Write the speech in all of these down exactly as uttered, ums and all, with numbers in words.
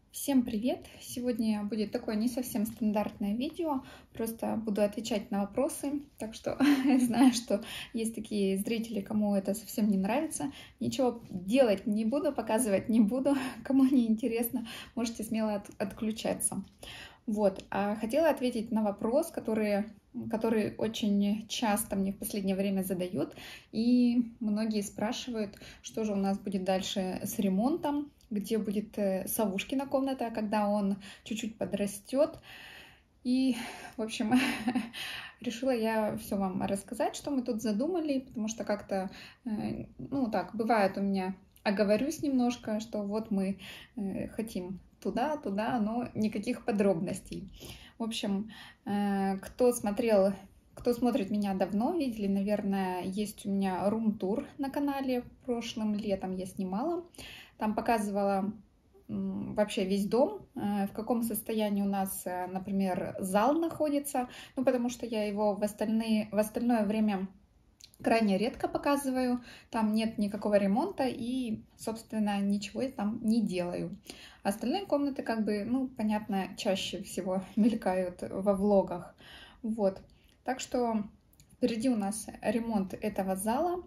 Всем привет! Сегодня будет такое не совсем стандартное видео, просто буду отвечать на вопросы, так что знаю, что есть такие зрители, кому это совсем не нравится. Ничего делать не буду, показывать не буду, кому не интересно, можете смело от, отключаться. Вот, а хотела ответить на вопрос, который, который очень часто мне в последнее время задают, и многие спрашивают, что же у нас будет дальше с ремонтом, где будет Савушкина комната, когда он чуть-чуть подрастет. И, в общем, решила я все вам рассказать, что мы тут задумали, потому что как-то, ну так, бывает у меня, оговорюсь немножко, что вот мы хотим туда, туда, но никаких подробностей. В общем, кто смотрел, кто смотрит меня давно, видели, наверное, есть у меня рум-тур на канале, прошлым летом я снимала. Там показывала вообще весь дом, в каком состоянии у нас, например, зал находится, ну, потому что я его в, остальные, в остальное время крайне редко показываю, там нет никакого ремонта и, собственно, ничего я там не делаю. Остальные комнаты, как бы, ну, понятно, чаще всего мелькают во влогах, вот. Так что впереди у нас ремонт этого зала.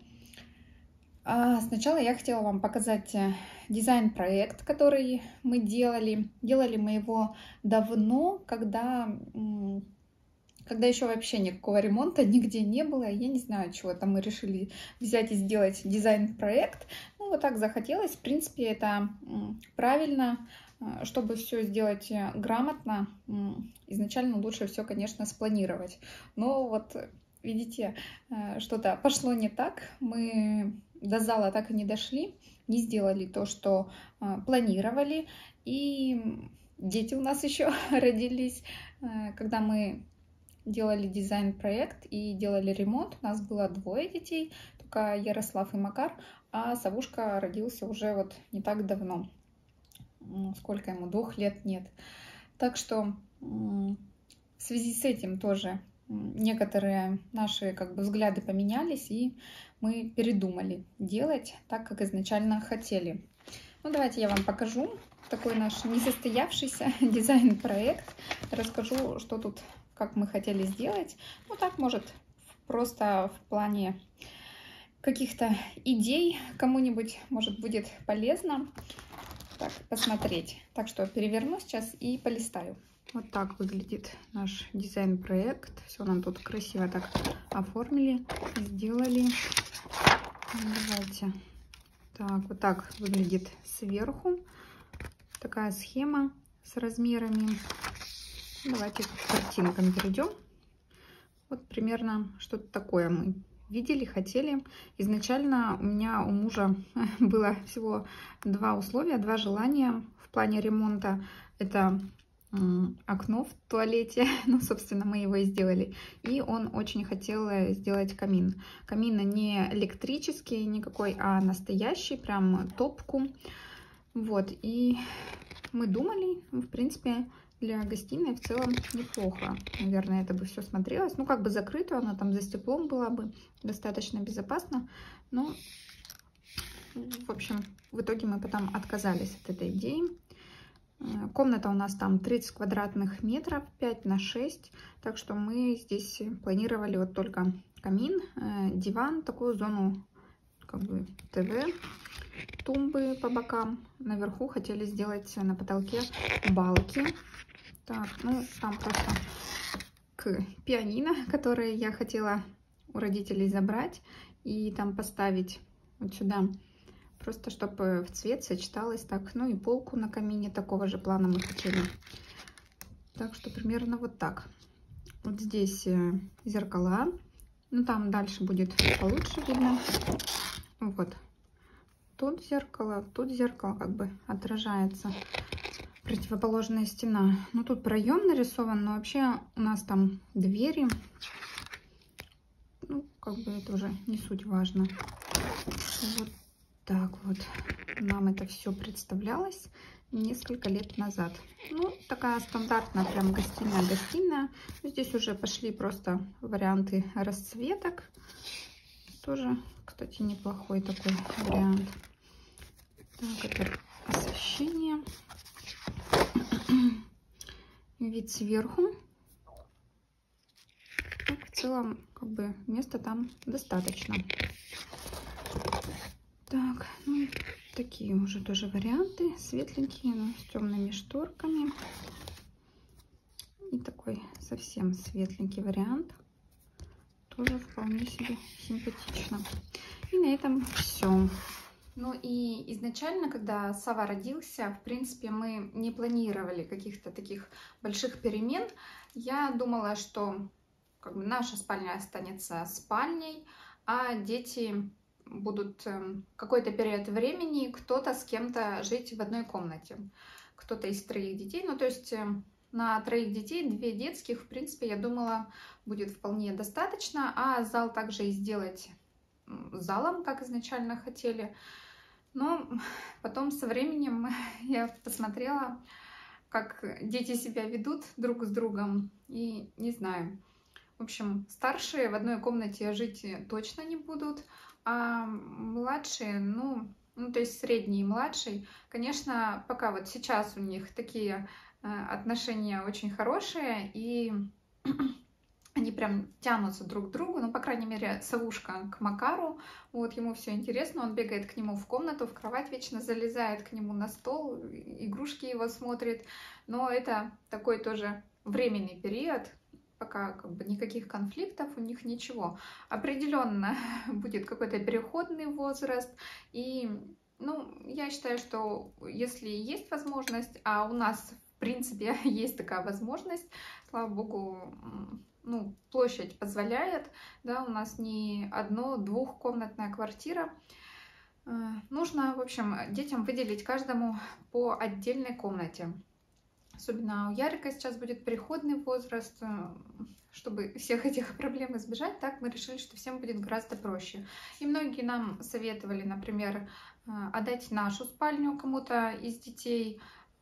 А сначала я хотела вам показать дизайн-проект, который мы делали. Делали мы его давно, когда, когда еще вообще никакого ремонта нигде не было. Я не знаю, чего там мы решили взять и сделать дизайн-проект. Ну, вот так захотелось. В принципе, это правильно. Чтобы все сделать грамотно, изначально лучше все, конечно, спланировать. Но вот, видите, что-то пошло не так. Мы до зала так и не дошли, не сделали то, что планировали. И дети у нас еще родились. Когда мы делали дизайн-проект и делали ремонт, у нас было двое детей, только Ярослав и Макар, а Савушка родился уже вот не так давно. Сколько ему, двух лет нет. Так что в связи с этим тоже некоторые наши как бы взгляды поменялись, и мы передумали делать так, как изначально хотели. Ну, давайте я вам покажу такой наш несостоявшийся дизайн-проект. Расскажу, что тут, как мы хотели сделать. Ну, так, может, просто в плане каких-то идей кому-нибудь, может, будет полезно так посмотреть. Так что переверну сейчас и полистаю. Вот так выглядит наш дизайн-проект. Все нам тут красиво так оформили, сделали. Давайте. Так, вот так выглядит сверху. Такая схема с размерами. Давайте к картинкам перейдем. Вот примерно что-то такое мы видели, хотели. Изначально у меня, у мужа было всего два условия, два желания в плане ремонта. Это окно в туалете, ну, собственно, мы его и сделали. И он очень хотел сделать камин. Камин не электрический никакой, а настоящий, прям топку. Вот, и мы думали, в принципе, для гостиной в целом неплохо. Наверное, это бы все смотрелось. Ну, как бы закрыто, она там за стеклом была бы достаточно безопасно. Но, в общем, в итоге мы потом отказались от этой идеи. Комната у нас там тридцать квадратных метров, пять на шесть. Так что мы здесь планировали вот только камин, диван, такую зону, как бы ТВ, тумбы по бокам. Наверху хотели сделать на потолке балки. Так, ну, там просто к пианино, которое я хотела у родителей забрать и там поставить вот сюда, просто чтобы в цвет сочеталось так. Ну и полку на камине такого же плана мы хотели. Так что примерно вот так. Вот здесь зеркала. Ну там дальше будет получше видно. Вот. Тут зеркало, тут зеркало как бы отражается. Противоположная стена. Ну тут проем нарисован, но вообще у нас там двери. Ну как бы это уже не суть важно. Вот так вот нам это все представлялось несколько лет назад. Ну такая стандартная прям гостиная-гостиная. Здесь уже пошли просто варианты расцветок. Тоже, кстати, неплохой такой вариант. Так, это освещение. вид сверху. Ну, в целом, как бы, места там достаточно. Так, ну, такие уже тоже варианты. Светленькие, но с темными шторками. И такой совсем светленький вариант. Тоже вполне себе симпатично. И на этом все. Ну и изначально, когда Сава родился, в принципе, мы не планировали каких-то таких больших перемен. Я думала, что как бы наша спальня останется спальней, а дети будут какой-то период времени кто-то с кем-то жить в одной комнате. Кто-то из троих детей. Ну, то есть на троих детей, две детских, в принципе, я думала, будет вполне достаточно. А зал также и сделать залом, как изначально хотели. Но потом со временем я посмотрела, как дети себя ведут друг с другом. И не знаю. В общем, старшие в одной комнате жить точно не будут. А младшие, ну, ну, то есть средний и младший, конечно, пока вот сейчас у них такие э, отношения очень хорошие, и они прям тянутся друг к другу, ну, по крайней мере, Савушка к Макару, вот, ему все интересно, он бегает к нему в комнату, в кровать вечно залезает к нему на стол, игрушки его смотрит, но это такой тоже временный период, пока как бы никаких конфликтов у них, ничего. Определенно будет какой-то переходный возраст. И, ну, я считаю, что если есть возможность, а у нас, в принципе, есть такая возможность, слава богу, ну, площадь позволяет, да, у нас не одно-двухкомнатная квартира. Нужно, в общем, детям выделить каждому по отдельной комнате. Особенно у Ярика сейчас будет переходный возраст, чтобы всех этих проблем избежать, так мы решили, что всем будет гораздо проще. И многие нам советовали, например, отдать нашу спальню кому-то из детей,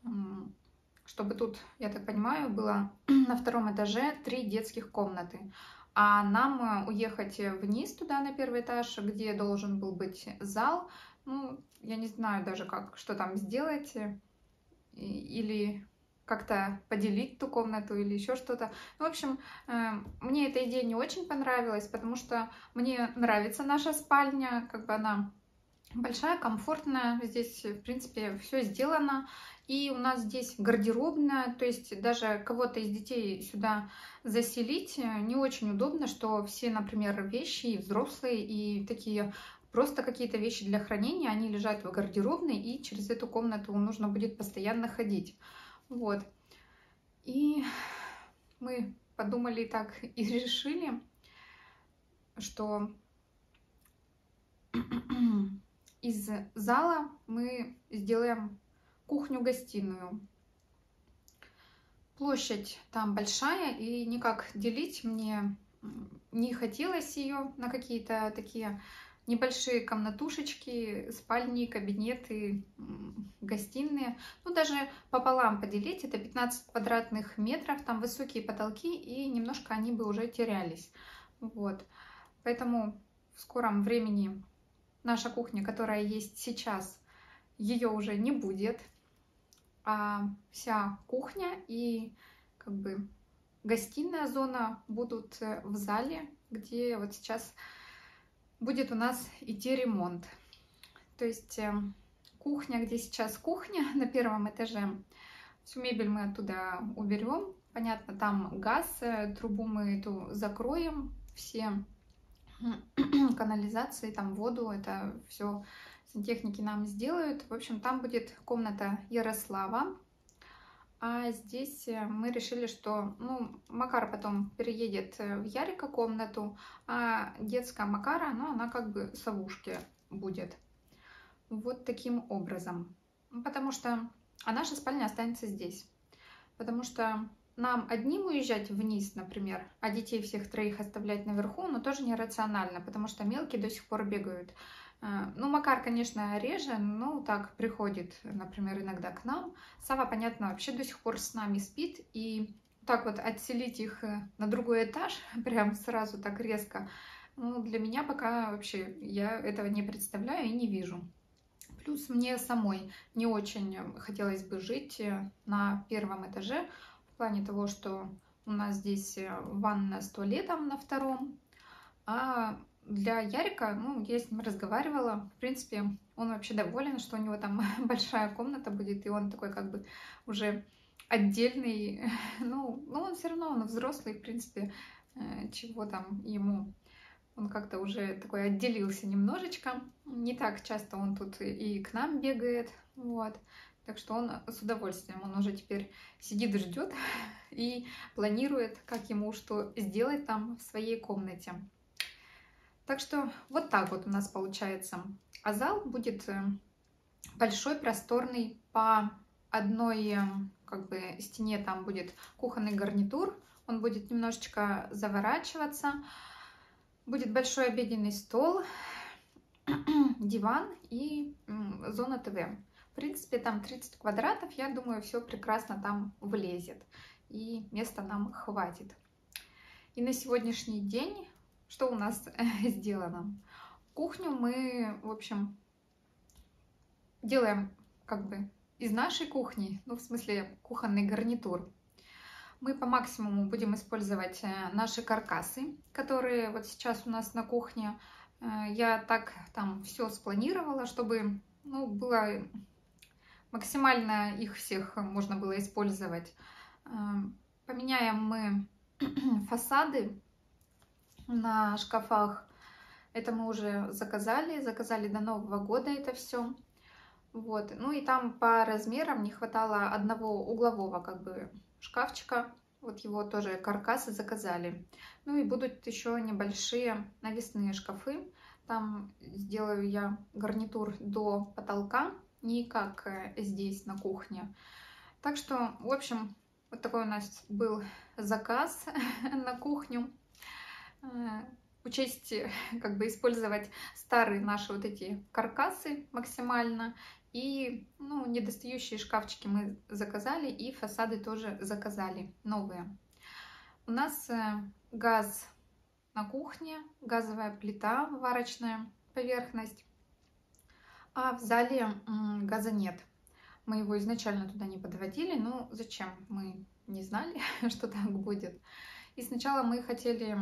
чтобы тут, я так понимаю, было на втором этаже три детских комнаты. А нам уехать вниз туда, на первый этаж, где должен был быть зал, ну, я не знаю даже, как, что там сделать, или как-то поделить ту комнату или еще что-то. В общем, мне эта идея не очень понравилась, потому что мне нравится наша спальня, как бы она большая, комфортная, здесь, в принципе, все сделано, и у нас здесь гардеробная, то есть даже кого-то из детей сюда заселить не очень удобно, что все, например, вещи, и взрослые, и такие просто какие-то вещи для хранения, они лежат в гардеробной, и через эту комнату нужно будет постоянно ходить. Вот. И мы подумали так и решили, что из зала мы сделаем кухню-гостиную. Площадь там большая, и никак делить мне не хотелось ее на какие-то такие небольшие комнатушечки, спальни, кабинеты, гостиные. Ну, даже пополам поделить, это пятнадцать квадратных метров, там высокие потолки, и немножко они бы уже терялись. Вот. Поэтому в скором времени наша кухня, которая есть сейчас, ее уже не будет. А вся кухня и как бы гостиная зона будут в зале, где вот сейчас будет у нас идти ремонт. То есть кухня, где сейчас кухня на первом этаже, всю мебель мы оттуда уберем. Понятно, там газ, трубу мы эту закроем, все канализации, там воду, это все сантехники нам сделают. В общем, там будет комната Ярослава. А здесь мы решили, что, ну, Макар потом переедет в Ярика комнату, а детская Макара, ну, она как бы совушке будет. Вот таким образом. Потому что... А наша спальня останется здесь. Потому что нам одним уезжать вниз, например, а детей всех троих оставлять наверху, но тоже нерационально, потому что мелкие до сих пор бегают. Ну, Макар, конечно, реже, но так приходит, например, иногда к нам. Сава, понятно, вообще до сих пор с нами спит, и так вот отселить их на другой этаж, прям сразу так резко, ну, для меня пока вообще я этого не представляю и не вижу. Плюс мне самой не очень хотелось бы жить на первом этаже в плане того, что у нас здесь ванна с туалетом на втором. А для Ярика, ну, я с ним разговаривала, в принципе, он вообще доволен, что у него там большая комната будет, и он такой как бы уже отдельный. Ну, но он все равно, он взрослый, в принципе, чего там ему. Он как-то уже такой отделился немножечко. Не так часто он тут и к нам бегает, вот. Так что он с удовольствием, он уже теперь сидит и ждет и планирует, как ему что сделать там в своей комнате. Так что вот так вот у нас получается. А зал будет большой, просторный. По одной как бы стене там будет кухонный гарнитур. Он будет немножечко заворачиваться. Будет большой обеденный стол, диван и зона ТВ. В принципе, там тридцать квадратов, я думаю, все прекрасно там влезет. И места нам хватит. И на сегодняшний день, что у нас сделано? Кухню мы, в общем, делаем как бы из нашей кухни, ну, в смысле, кухонный гарнитур. Мы по максимуму будем использовать наши каркасы, которые вот сейчас у нас на кухне. Я так там все спланировала, чтобы, ну, было максимально их всех можно было использовать. Поменяем мы фасады на шкафах. Это мы уже заказали, заказали до Нового года это все. Вот. Ну и там по размерам не хватало одного углового как бы шкафчика. Вот его тоже каркасы заказали. Ну и будут еще небольшие навесные шкафы. Там сделаю я гарнитур до потолка, не как здесь на кухне. Так что, в общем, вот такой у нас был заказ на кухню. Учесть, как бы использовать старые наши вот эти каркасы максимально. И, ну, недостающие шкафчики мы заказали, и фасады тоже заказали новые. У нас газ на кухне, газовая плита, варочная поверхность, а в зале газа нет. Мы его изначально туда не подводили, но зачем? Мы не знали, что так будет. И сначала мы хотели,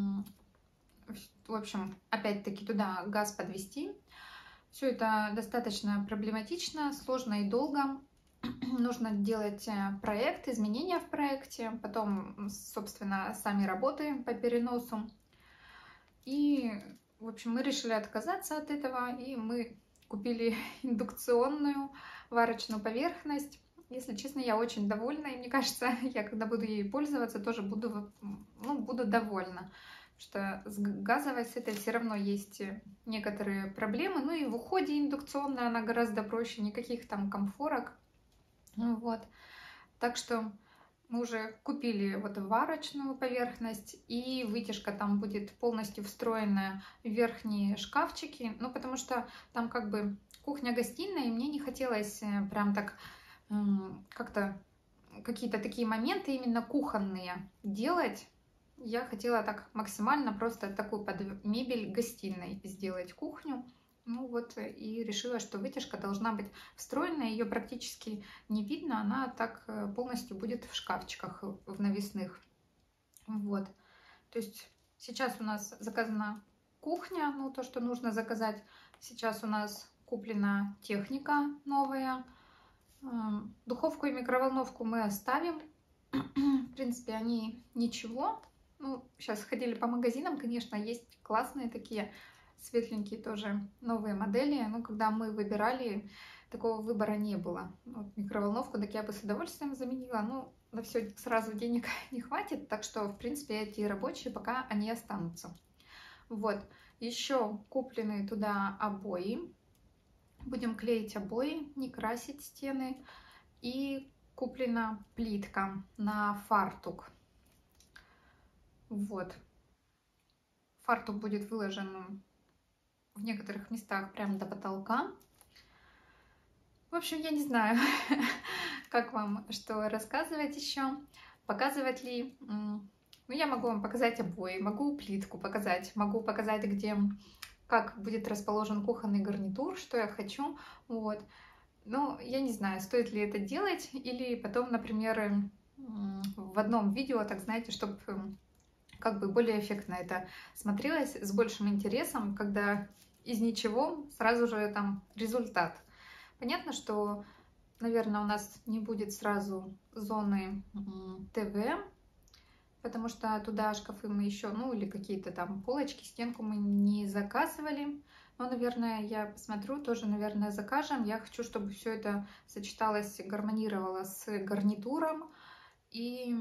в общем, опять-таки туда газ подвести. Все это достаточно проблематично, сложно и долго. Нужно делать проект, изменения в проекте, потом, собственно, сами работы по переносу. И, в общем, мы решили отказаться от этого, и мы купили индукционную варочную поверхность. Если честно, я очень довольна, и мне кажется, я когда буду ей пользоваться, тоже буду, ну, буду довольна. Что с газовой с этой все равно есть некоторые проблемы. Ну и в уходе индукционная она гораздо проще, никаких там комфорок. Вот. Так что мы уже купили вот варочную поверхность, и вытяжка там будет полностью встроенная в верхние шкафчики. Ну, потому что там как бы кухня-гостиная, и мне не хотелось прям так как-то какие-то такие моменты именно кухонные делать. Я хотела так максимально просто такую под мебель гостиной сделать кухню. Ну вот и решила, что вытяжка должна быть встроенная, ее практически не видно, она так полностью будет в шкафчиках, в навесных. Вот. То есть сейчас у нас заказана кухня, ну то, что нужно заказать. Сейчас у нас куплена техника новая. Духовку и микроволновку мы оставим. В принципе, они ничего. Ну, сейчас ходили по магазинам, конечно, есть классные такие светленькие тоже новые модели. Но когда мы выбирали, такого выбора не было. Вот микроволновку так я бы с удовольствием заменила. Ну, на все сразу денег не хватит, так что, в принципе, эти рабочие пока они останутся. Вот. Еще куплены туда обои. Будем клеить обои, не красить стены. И куплена плитка на фартук. Вот. Фартук будет выложен в некоторых местах прямо до потолка. В общем, я не знаю, как вам что рассказывать еще, показывать ли. Ну, я могу вам показать обои, могу плитку показать, могу показать, где, как будет расположен кухонный гарнитур, что я хочу. Вот. Но я не знаю, стоит ли это делать, или потом, например, в одном видео, так знаете, чтобы как бы более эффектно это смотрелось, с большим интересом, когда из ничего сразу же там результат. Понятно, что, наверное, у нас не будет сразу зоны ТВ, потому что туда шкафы мы еще, ну или какие-то там полочки, стенку мы не заказывали. Но, наверное, я посмотрю, тоже, наверное, закажем. Я хочу, чтобы все это сочеталось, гармонировало с гарнитуром. И,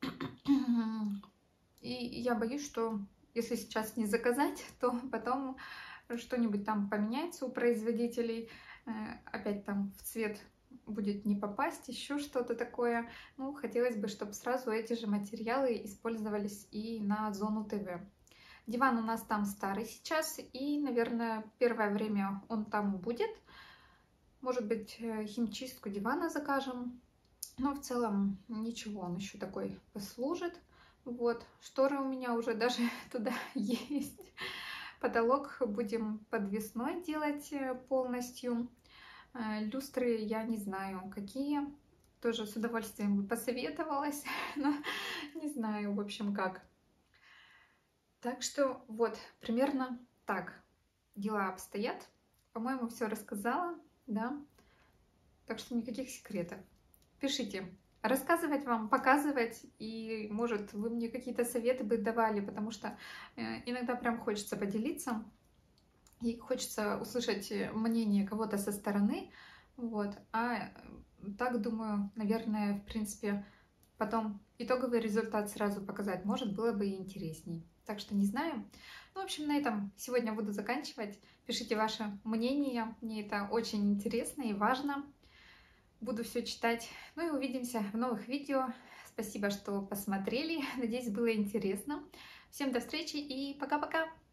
и я боюсь, что если сейчас не заказать, то потом что-нибудь там поменяется у производителей. Опять там в цвет будет не попасть, еще что-то такое. Ну, хотелось бы, чтобы сразу эти же материалы использовались и на зону ТВ. Диван у нас там старый сейчас, и, наверное, первое время он там будет. Может быть, химчистку дивана закажем. Но в целом ничего, он еще такой послужит. Вот, шторы у меня уже даже туда есть. Потолок будем подвесной делать полностью. Люстры я не знаю, какие. Тоже с удовольствием бы посоветовалась, но не знаю, в общем, как. Так что вот, примерно так дела обстоят. По-моему, все рассказала, да? Так что никаких секретов. Пишите, рассказывать вам, показывать, и, может, вы мне какие-то советы бы давали, потому что иногда прям хочется поделиться. И хочется услышать мнение кого-то со стороны, вот, а так, думаю, наверное, в принципе, потом итоговый результат сразу показать, может, было бы и интересней. Так что не знаю. Ну, в общем, на этом сегодня буду заканчивать. Пишите ваше мнение, мне это очень интересно и важно. Буду все читать. Ну и увидимся в новых видео. Спасибо, что посмотрели. Надеюсь, было интересно. Всем до встречи и пока-пока!